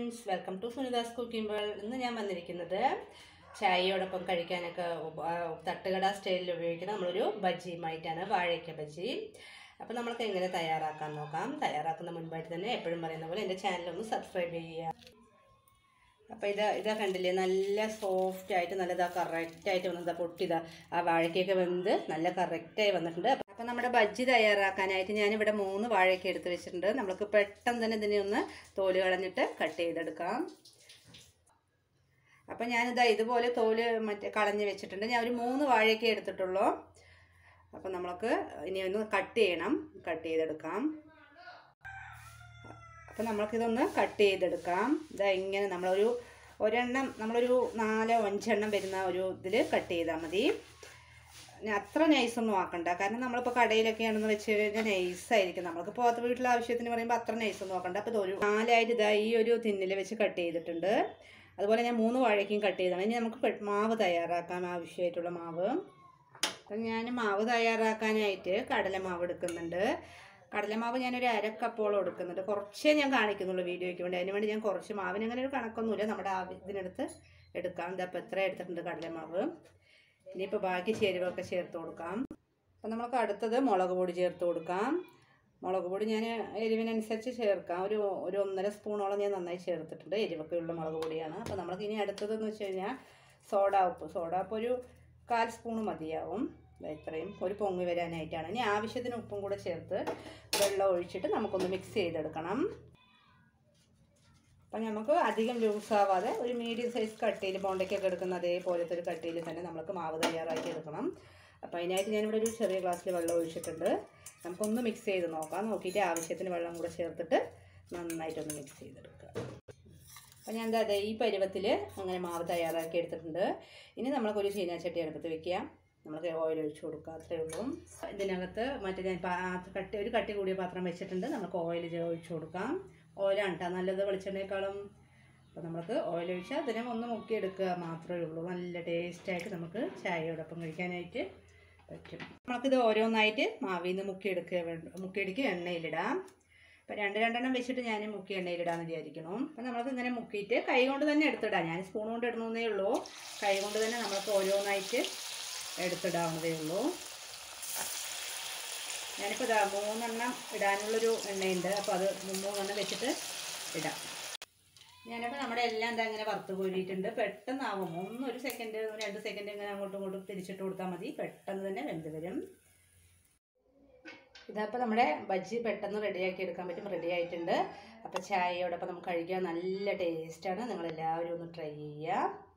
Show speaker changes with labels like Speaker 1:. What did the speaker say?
Speaker 1: friends, welcome to Sunithaz Cookingworld. ഇന്ന് ഞാൻ വന്നിരിക്കുന്നത് ചായയോടൊപ്പം കഴിക്കാനൊക്കെ തട്ടുകട സ്റ്റൈലിൽ ഉപയോഗിക്കുന്ന നമ്മളൊരു ബജ്ജിയുമായിട്ടാണ്, വാഴയ്ക്ക ബജ്ജി. അപ്പോൾ നമുക്ക് എങ്ങനെ തയ്യാറാക്കാൻ നോക്കാം. തയ്യാറാക്കുന്ന മുൻപായിട്ട് തന്നെ എപ്പോഴും പറയുന്ന പോലെ എൻ്റെ ചാനലൊന്ന് സബ്സ്ക്രൈബ് ചെയ്യുക. അപ്പോൾ ഇതാ കണ്ടില്ലേ, നല്ല സോഫ്റ്റായിട്ട് നല്ലതാ കറക്റ്റായിട്ട് വന്നതാ, പൊട്ടിതാ ആ വാഴയ്ക്കൊക്കെ വെന്ത് നല്ല കറക്റ്റായി വന്നിട്ടുണ്ട്. അപ്പോൾ നമ്മുടെ ബജ്ജി തയ്യാറാക്കാനായിട്ട് ഞാനിവിടെ 3 വാഴയ്ക്ക എടുത്ത് വെച്ചിട്ടുണ്ട്. നമുക്ക് പെട്ടെന്ന് തന്നെ ഇതിനെ ഒന്ന് തോല് കളഞ്ഞിട്ട് കട്ട് ചെയ്തെടുക്കാം. അപ്പോൾ ഞാനിതാ ഇതുപോലെ തോല് കളഞ്ഞ് വെച്ചിട്ടുണ്ട്. ഞാൻ ഒരു 3 വാഴയ്ക്ക എടുത്തിട്ടുള്ളൂ. അപ്പോൾ നമുക്ക് ഇനി ഒന്ന് കട്ട് ചെയ്തെടുക്കാം. അപ്പോൾ നമ്മൾക്കിതൊന്ന് കട്ട് ചെയ്തെടുക്കാം. ഇതാ ഇങ്ങനെ നമ്മളൊരു 4-5 എണ്ണം വരുന്ന ഒരു ഇതിൽ കട്ട് ചെയ്താൽ മതി. അത്ര നൈസൊന്നും ആക്കണ്ട, കാരണം നമ്മളിപ്പോൾ കടയിലൊക്കെയാണെന്ന് വെച്ച് കഴിഞ്ഞാൽ നൈസായിരിക്കും. നമ്മൾക്ക് പോകാത്ത വീട്ടിലെ ആവശ്യത്തിന് പറയുമ്പോൾ അത്ര നൈസൊന്നും ആക്കണ്ട. അപ്പോൾ ഇതൊരു 4 ഇതാ ഈ ഒരു തിന്നിൽ വെച്ച് കട്ട് ചെയ്തിട്ടുണ്ട്. അതുപോലെ ഞാൻ 3 വാഴയ്ക്കും കട്ട് ചെയ്താണ്. ഇനി നമുക്ക് മാവ് തയ്യാറാക്കാൻ ആവശ്യമായിട്ടുള്ള മാവ്. അപ്പം ഞാൻ മാവ് തയ്യാറാക്കാനായിട്ട് കടലമാവ് എടുക്കുന്നുണ്ട്. കടലമാവ് ഞാനൊരു 1/2 കപ്പോളം എടുക്കുന്നുണ്ട്. കുറച്ചേ ഞാൻ കാണിക്കുന്നുള്ളൂ വീഡിയോയ്ക്ക് വേണ്ടി. അതിന് വേണ്ടി ഞാൻ കുറച്ച് മാവിന് അങ്ങനെ ഒരു കണക്കൊന്നുമില്ല, നമ്മുടെ ഇതിനടുത്ത് എടുക്കാം. ഇതപ്പോൾ എത്ര എടുത്തിട്ടുണ്ട് കടലമാവ്. ഇനിയിപ്പോൾ ബാക്കി ചേരുവൊക്കെ ചേർത്ത് കൊടുക്കാം. അപ്പം നമുക്ക് അടുത്തത് മുളക് പൊടി ചേർത്ത് കൊടുക്കാം. മുളക് പൊടി ഞാൻ എരിവിനനുസരിച്ച് ചേർക്കാം. ഒരു 1.5 സ്പൂണോളം ഞാൻ നന്നായി ചേർത്തിട്ടുണ്ട്. എരിവൊക്കെ ഉള്ള മുളക് പൊടിയാണ്. അപ്പോൾ നമുക്ക് ഇനി അടുത്തതെന്ന് വെച്ച് കഴിഞ്ഞാൽ സോഡാ ഉപ്പ് ഒരു 1/4 സ്പൂൺ മതിയാവും. ഇത്രയും ഒരു പൊങ്ങി വരാനായിട്ടാണ്. ഇനി ആവശ്യത്തിന് ഉപ്പും കൂടെ ചേർത്ത് വെള്ളം ഒഴിച്ചിട്ട് നമുക്കൊന്ന് മിക്സ് ചെയ്തെടുക്കണം. അപ്പം നമുക്ക് അധികം ലൂസാവാതെ ഒരു മീഡിയം സൈസ് കട്ടിയിൽ ബോണ്ടയ്ക്കൊക്കെ എടുക്കുന്ന അതേപോലത്തെ ഒരു കട്ടിയിൽ തന്നെ നമുക്ക് മാവ് തയ്യാറാക്കി എടുക്കണം. അപ്പോൾ അതിനായിട്ട് ഞാനിവിടെ ഒരു ചെറിയ ഗ്ലാസ്സിൽ വെള്ളം ഒഴിച്ചിട്ടുണ്ട്. നമുക്കൊന്ന് മിക്സ് ചെയ്ത് നോക്കാം. നോക്കിയിട്ട് ആവശ്യത്തിന് വെള്ളം കൂടെ ചേർത്തിട്ട് നന്നായിട്ടൊന്ന് മിക്സ് ചെയ്തെടുക്കുക. അപ്പോൾ ഞാൻ എന്താ ഈ പരുവത്തിൽ അങ്ങനെ മാവ് തയ്യാറാക്കി എടുത്തിട്ടുണ്ട്. ഇനി നമുക്കൊരു ചീനാച്ചട്ടി അടുപ്പത്ത് വെക്കാം. നമുക്ക് ഓയിൽ ഒഴിച്ച് കൊടുക്കുക, അത്രയേ ഉള്ളൂ. ഇതിനകത്ത് ഞാൻ ഒരു കട്ടി കൂടിയ പാത്രം വെച്ചിട്ടുണ്ട്. നമുക്ക് ഓയിൽ ഒഴിച്ച് കൊടുക്കാം. ഓയിലാണ് കേട്ടോ നല്ലത് വെളിച്ചെണ്ണയേക്കാളും. അപ്പോൾ നമുക്ക് ഓയിൽ ഒഴിച്ചാൽ അതിനെ ഒന്ന് മുക്കിയെടുക്കുക മാത്രമേ ഉള്ളൂ. നല്ല ടേസ്റ്റായിട്ട് നമുക്ക് ചായയോടൊപ്പം കഴിക്കാനായിട്ട് പറ്റും. നമുക്കിത് ഓരോന്നായിട്ട് മാവിൽ നിന്ന് മുക്കിയെടുക്കുക എണ്ണയിലിടാം. അപ്പോൾ 2 വെച്ചിട്ട് ഞാൻ മുക്കി എണ്ണയിലിടാമെന്ന് വിചാരിക്കണം. അപ്പോൾ നമുക്ക് ഇങ്ങനെ മുക്കിയിട്ട് കൈ കൊണ്ട് തന്നെ എടുത്തിടാം. ഞാൻ സ്പൂൺ കൊണ്ട് ഇടണമെന്നേ ഉള്ളൂ. കൈ കൊണ്ട് തന്നെ നമുക്ക് ഓരോന്നായിട്ട് എടുത്തിടാവുന്നതേ ഉള്ളൂ. ഞാനിപ്പോൾ 3 ഇടാനുള്ളൊരു എണ്ണയുണ്ട്. അപ്പോൾ അത് 3 വെച്ചിട്ട് ഇടാം. ഞാനിപ്പോൾ നമ്മുടെ എല്ലാം എന്താ ഇങ്ങനെ വറുത്ത് കോരിയിട്ടുണ്ട്. പെട്ടെന്നാവും. 1 സെക്കൻഡ് 2 സെക്കൻഡ് ഇങ്ങനെ അങ്ങോട്ടും ഇങ്ങോട്ടും തിരിച്ചിട്ട് കൊടുത്താൽ മതി. പെട്ടെന്ന് തന്നെ വെന്ത് വരും. ഇതപ്പോൾ നമ്മുടെ ബജ്ജി പെട്ടെന്ന് റെഡിയാക്കി എടുക്കാൻ പറ്റും. റെഡി ആയിട്ടുണ്ട്. അപ്പോൾ ചായയോടൊപ്പം നമുക്ക് കഴിക്കാൻ നല്ല ടേസ്റ്റാണ്. നിങ്ങളെല്ലാവരും ഒന്ന് ട്രൈ ചെയ്യുക.